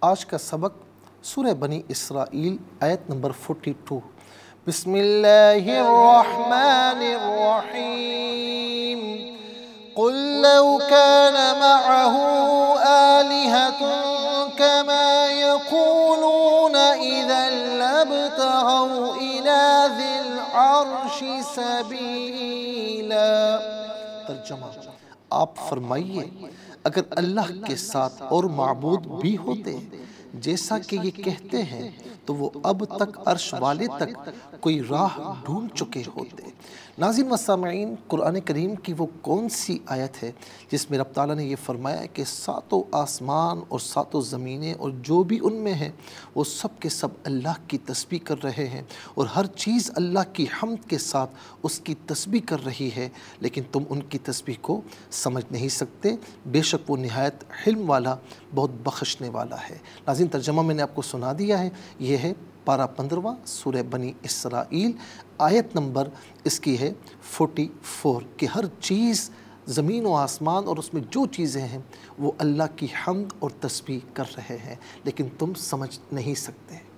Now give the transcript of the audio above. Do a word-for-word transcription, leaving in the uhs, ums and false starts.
آج کا سبق سورہ بنی اسرائیل آیت نمبر بائیس۔ بسم اللہ الرحمن الرحیم قل لو كان معه آلهة كما يقولون إذا لابتغوا إلى ذي العرش سبيلا۔ ترجمہ، آپ فرمائیے اگر اللہ کے ساتھ اور معبود بھی ہوتے جیسا کہ یہ کہتے ہیں تو وہ اب تک عرش والے تک کوئی راہ ڈھونڈ چکے ہوتے۔ ناظرین و سامعین، قرآن کریم کی وہ کون سی آیت ہے جس میں رب تعالیٰ نے یہ فرمایا کہ ساتوں آسمان اور ساتوں زمینیں اور جو بھی ان میں ہیں وہ سب کے سب اللہ کی تسبیح کر رہے ہیں اور ہر چیز اللہ کی حمد کے ساتھ اس کی تسبیح کر رہی ہے، لیکن تم ان کی تسبیح کو سمجھ نہیں سکتے، بے شک وہ نہایت حلم والا، بہت بخشنے والا ہے۔ ناظرین، ترجمہ میں نے آپ کو سنا دیا ہے، یہ ہے پارہ پندرواں سورہ بنی اسرائیل، آیت نمبر اس کی ہے چوالیس، کہ ہر چیز زمین و آسمان اور اس میں جو چیزیں ہیں وہ اللہ کی حمد اور تسبیح کر رہے ہیں، لیکن تم سمجھ نہیں سکتے۔